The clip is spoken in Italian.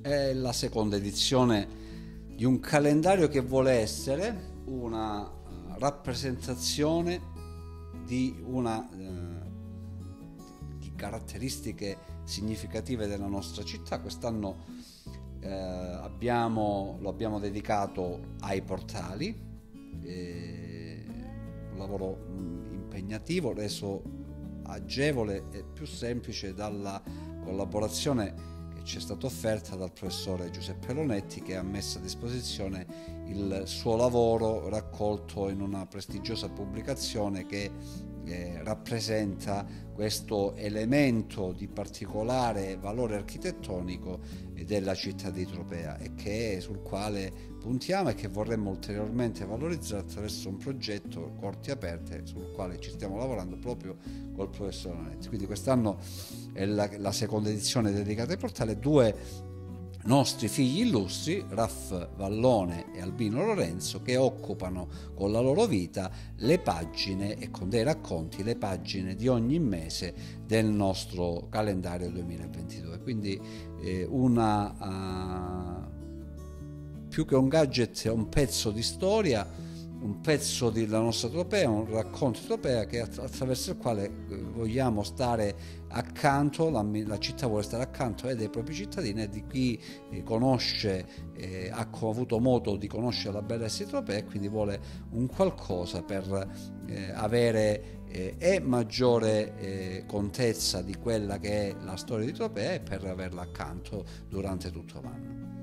È la seconda edizione di un calendario che vuole essere una rappresentazione di di caratteristiche significative della nostra città. Quest'anno lo abbiamo dedicato ai portali, un lavoro impegnativo, reso agevole e più semplice dalla collaborazione che ci è stata offerta dal professore Giuseppe Lonetti, che ha messo a disposizione il suo lavoro raccolto in una prestigiosa pubblicazione che rappresenta questo elemento di particolare valore architettonico della città di Tropea, e sul quale puntiamo e che vorremmo ulteriormente valorizzare attraverso un progetto Corti Aperte, sul quale ci stiamo lavorando proprio col professor Lonetti. Quindi quest'anno è la seconda edizione dedicata ai portali. Due nostri figli illustri, Raff Vallone e Albino Lorenzo, che occupano con la loro vita le pagine e con dei racconti le pagine di ogni mese del nostro calendario 2022. Quindi più che un gadget, è un pezzo di storia, un pezzo della nostra Tropea, un racconto di Tropea attraverso il quale vogliamo stare accanto, la città vuole stare accanto dei propri cittadini e di chi conosce, ha avuto modo di conoscere la bellezza di Tropea, e quindi vuole un qualcosa per avere maggiore contezza di quella che è la storia di Tropea, e per averla accanto durante tutto l'anno.